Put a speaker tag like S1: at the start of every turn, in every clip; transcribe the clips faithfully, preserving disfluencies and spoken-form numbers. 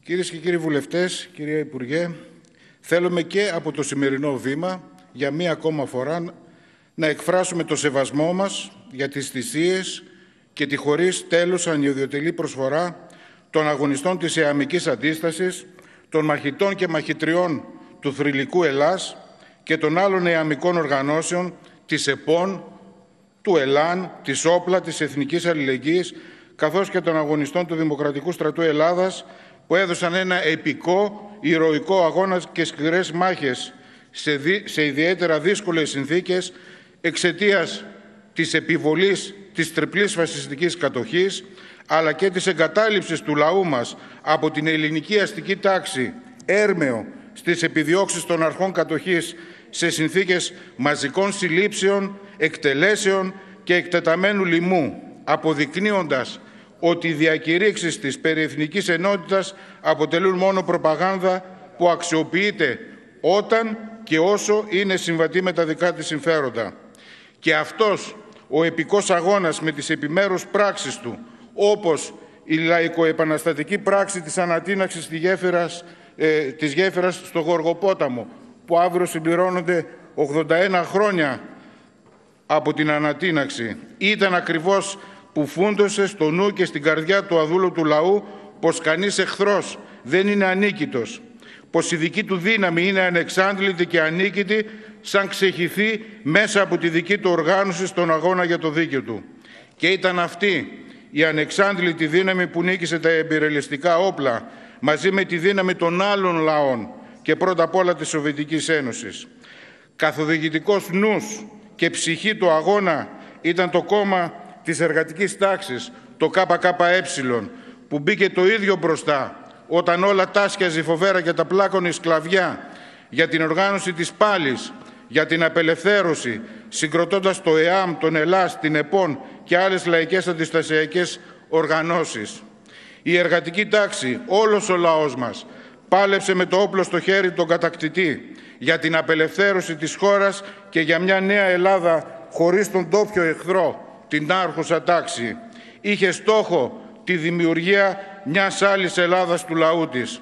S1: Κυρίες και κύριοι βουλευτές, κυρία Υπουργέ, θέλουμε και από το σημερινό βήμα για μία ακόμα φορά να εκφράσουμε το σεβασμό μας για τις θυσίες και τη χωρίς τέλος ανιδιοτελή προσφορά των αγωνιστών της Εαμικής Αντίστασης, των μαχητών και μαχητριών του θρυλικού Ελλάς και των άλλων εαμικών οργανώσεων της ΕΠΟΝ, του ΕΛΑΝ, της Όπλα, της Εθνικής Αλληλεγγύης, καθώς και των αγωνιστών του Δημοκρατικού Στρατού Ελλάδας, που έδωσαν ένα επικό, ηρωικό αγώνα και σκληρές μάχες σε, δι... σε ιδιαίτερα δύσκολες συνθήκες εξαιτίας της επιβολής της τριπλής φασιστικής κατοχής, αλλά και της εγκατάλειψης του λαού μας από την ελληνική αστική τάξη έρμεο στις επιδιώξεις των αρχών κατοχής σε συνθήκες μαζικών συλλήψεων, εκτελέσεων και εκτεταμένου λοιμού, αποδεικνύοντας ότι οι διακηρύξεις της περί εθνικής ενότητας αποτελούν μόνο προπαγάνδα που αξιοποιείται όταν και όσο είναι συμβατή με τα δικά της συμφέροντα. Και αυτός ο επικός αγώνας με τις επιμέρους πράξεις του, όπως η λαϊκοεπαναστατική πράξη της ανατείναξης της γέφυρας, ε, της γέφυρας στο Γοργοπόταμο, που αύριο συμπληρώνονται ογδόντα ένα χρόνια από την ανατείναξη, ήταν ακριβώς που φούντωσε στο νου και στην καρδιά του αδούλωτου λαού πως κανείς εχθρός δεν είναι ανίκητος, πως η δική του δύναμη είναι ανεξάντλητη και ανίκητη σαν ξεχυθεί μέσα από τη δική του οργάνωση στον αγώνα για το δίκαιο του. Και ήταν αυτή η ανεξάντλητη δύναμη που νίκησε τα εμπειρελιστικά όπλα μαζί με τη δύναμη των άλλων λαών και πρώτα απ' όλα της Σοβιετικής Ένωσης. Καθοδηγητικός νους και ψυχή του αγώνα ήταν το κόμμα της εργατικής τάξης, το ΚΚΕ, που μπήκε το ίδιο μπροστά όταν όλα τάσκιαζε φοβέρα και τα πλάκωνε σκλαβιά για την οργάνωση της πάλης, για την απελευθέρωση, συγκροτώντας το ΕΑΜ, τον ΕΛΑΣ, την ΕΠΟΝ και άλλες λαϊκές αντιστασιακές οργανώσεις. Η εργατική τάξη, όλος ο λαός μας, πάλεψε με το όπλο στο χέρι τον κατακτητή για την απελευθέρωση της χώρας και για μια νέα Ελλάδα χωρίς τον ντόπιο εχθρό, την άρχουσα τάξη. Είχε στόχο τη δημιουργία μιας άλλης Ελλάδας του λαού της.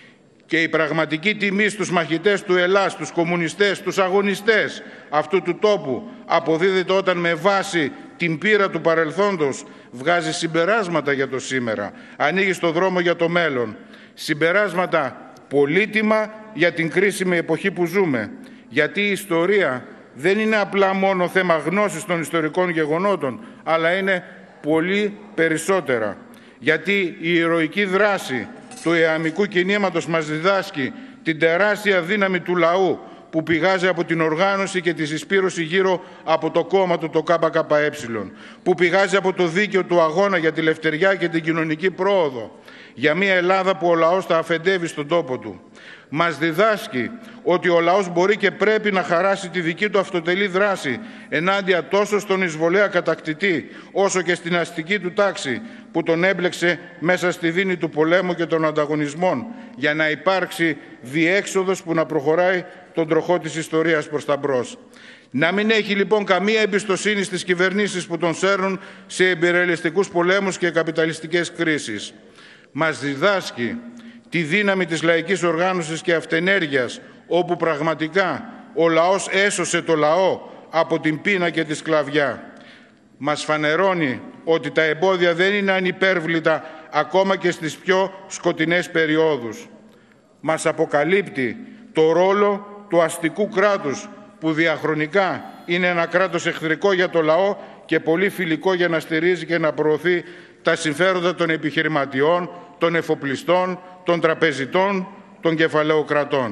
S1: Και η πραγματική τιμή στους μαχητές του Ελλάς, τους κομμουνιστές, τους αγωνιστές αυτού του τόπου αποδίδεται όταν με βάση την πείρα του παρελθόντος βγάζει συμπεράσματα για το σήμερα, ανοίγει στο δρόμο για το μέλλον. Συμπεράσματα πολύτιμα για την κρίσιμη εποχή που ζούμε. Γιατί η ιστορία δεν είναι απλά μόνο θέμα γνώσης των ιστορικών γεγονότων, αλλά είναι πολύ περισσότερα. Γιατί η ηρωική δράση του εαμικού κινήματος μας διδάσκει την τεράστια δύναμη του λαού που πηγάζει από την οργάνωση και τη συσπήρωση γύρω από το κόμμα του, το ΚΚΕ, που πηγάζει από το δίκαιο του αγώνα για τη λευτεριά και την κοινωνική πρόοδο, για μια Ελλάδα που ο λαός θα αφεντεύει στον τόπο του. Μας διδάσκει ότι ο λαός μπορεί και πρέπει να χαράσει τη δική του αυτοτελή δράση ενάντια τόσο στον εισβολέα κατακτητή, όσο και στην αστική του τάξη που τον έμπλεξε μέσα στη δίνη του πολέμου και των ανταγωνισμών, για να υπάρξει διέξοδος που να προχωράει τον τροχό της ιστορίας προς τα μπρος. Να μην έχει λοιπόν καμία εμπιστοσύνη στις κυβερνήσεις που τον σέρνουν σε εμπειρελιστικούς πολέμους και καπιταλιστικές κρίσεις. Μας διδάσκει τη δύναμη της λαϊκής οργάνωσης και αυτενέργειας, όπου πραγματικά ο λαός έσωσε το λαό από την πείνα και τη σκλαβιά. Μας φανερώνει ότι τα εμπόδια δεν είναι ανυπέρβλητα ακόμα και στις πιο σκοτεινές περιόδους. Μας αποκαλύπτει το ρόλο του αστικού κράτους, που διαχρονικά είναι ένα κράτος εχθρικό για το λαό και πολύ φιλικό για να στηρίζει και να προωθεί τα συμφέροντα των επιχειρηματιών, των εφοπλιστών, των τραπεζιτών, των κεφαλαιοκρατών.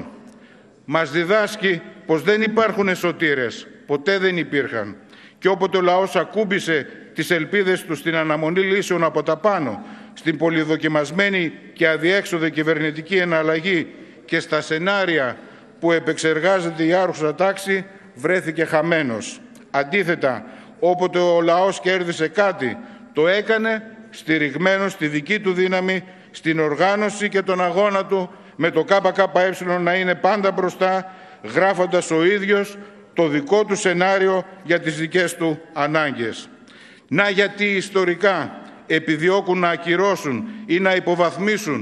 S1: Μας διδάσκει πως δεν υπάρχουν εσωτήρες, ποτέ δεν υπήρχαν. Και όποτε ο λαός ακούμπησε τις ελπίδες του στην αναμονή λύσεων από τα πάνω, στην πολυδοκιμασμένη και αδιέξοδη κυβερνητική εναλλαγή και στα σενάρια που επεξεργάζεται η άρχουσα τάξη, βρέθηκε χαμένος. Αντίθετα, όποτε ο λαός κέρδισε κάτι, το έκανε στηριγμένο στη δική του δύναμη, στην οργάνωση και τον αγώνα του, με το ΚΚΕ να είναι πάντα μπροστά, γράφοντας ο ίδιος το δικό του σενάριο για τις δικές του ανάγκες. Να γιατί ιστορικά επιδιώκουν να ακυρώσουν ή να υποβαθμίσουν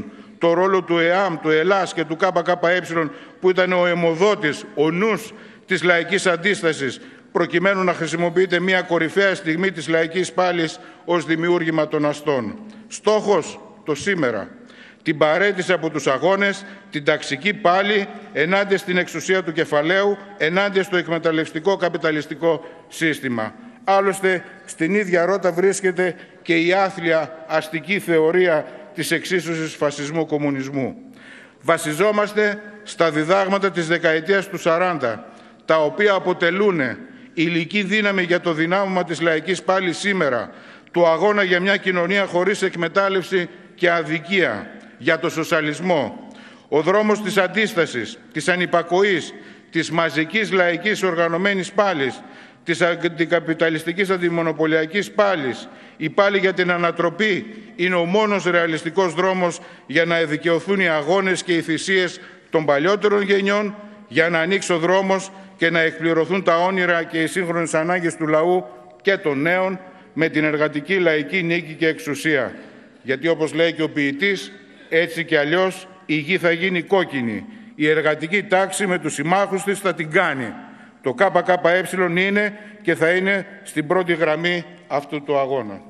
S1: το ρόλο του ΕΑΜ, του ΕΛΑΣ και του ΚΚΕ, που ήταν ο αιμοδότης, ο νους της λαϊκής αντίστασης, προκειμένου να χρησιμοποιείται μια κορυφαία στιγμή της λαϊκής πάλης ως δημιούργημα των αστών. Στόχος το σήμερα. Την παραίτηση από τους αγώνες, την ταξική πάλη ενάντια στην εξουσία του κεφαλαίου, ενάντια στο εκμεταλλευτικό καπιταλιστικό σύστημα. Άλλωστε, στην ίδια ρότα βρίσκεται και η άθλια αστική θεωρία της εξίσωσης φασισμού-κομμουνισμού. Βασιζόμαστε στα διδάγματα της δεκαετίας του σαράντα, τα οποία αποτελούν υλική δύναμη για το δυνάμωμα της λαϊκής πάλης σήμερα, του αγώνα για μια κοινωνία χωρίς εκμετάλλευση και αδικία, για το σοσιαλισμό. Ο δρόμος της αντίστασης, της ανυπακοής, της μαζικής λαϊκής οργανωμένης πάλης, της αντικαπιταλιστικής αντιμονοπολιακής πάλης, η πάλη για την ανατροπή είναι ο μόνος ρεαλιστικός δρόμος για να εδικαιωθούν οι αγώνες και οι θυσίες των παλιότερων γενιών, για να ανοίξει ο δρόμος και να εκπληρωθούν τα όνειρα και οι σύγχρονες ανάγκες του λαού και των νέων με την εργατική λαϊκή νίκη και εξουσία. Γιατί όπως λέει και ο ποιητής, έτσι και αλλιώς η γη θα γίνει κόκκινη. Η εργατική τάξη με τους συμμάχους της θα την κάνει. Το ΚΚΕ είναι και θα είναι στην πρώτη γραμμή αυτού του αγώνα.